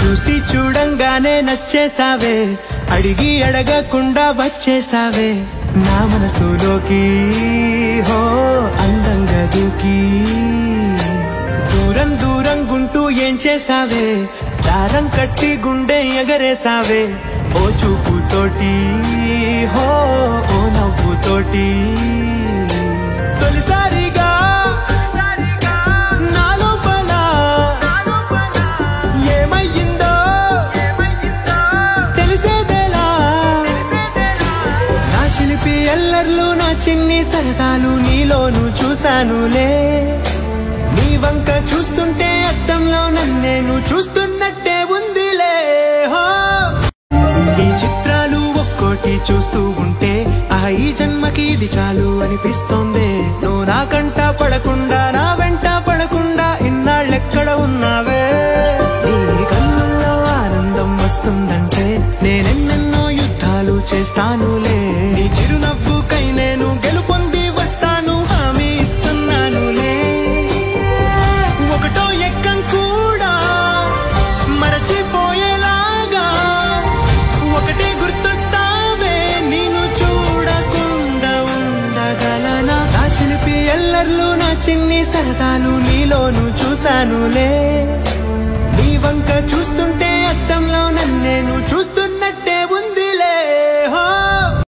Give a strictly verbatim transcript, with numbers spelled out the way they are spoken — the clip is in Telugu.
చూసి చూడంగానే నచ్చేసావే, అడిగి అడగకుండా వచ్చేసావే నా మనసులోకి, హో అందంగా దూకి. దూరం దూరం గుంటూ ఏం చేసావే, దారం కట్టి గుండె ఎగరేసావే ఓ చూపుతోటి, హో ఓ నవ్వుతోటి. తొలిసారిగా నా లోపల ఏమయ్యిందో తెలిసేదేలా. నా చిలిపి ఎల్లర్లు నా చిన్ని సరదాలు నీలోను చూశానులే. నీ వంక చూస్తుంటే అద్దంలో నన్నేను చూస్తున్నట్టే ఉందిలే. హో ఈ చిత్రాలు ఒక్కోటి చూస్తూ ఉంటే ఆ ఈ జన్మకి ఇది చాలు అనిపిస్తోంది. నువ్వు నా కంట పడకుండా నా వెంట పడకుండా ఇన్నాళ్ళెక్కడ ఉన్నావే. నీ కళ్ళల్లో ఆనందం వస్తుందంటే నేనెన్నెన్నో యుద్ధాలు చేస్తానులే. నీ చిరునవ్వుకై నేను గెలుపొంది వస్తాను హామీ ఇస్తున్నానులే. ఒకటో ఎక్కం కూడా మరచిపోయేలాగా ఒకటే గుర్తొస్తావే, నేను చూడకుండా ఉండగలనా. నా చిలిపి ఎల్లర్లు నా చిన్ని సరదాలు నీలోను చూశానులే. నీ వంక చూస్తుంటే అద్దంలో నన్నేను చూస్తున్నట్టే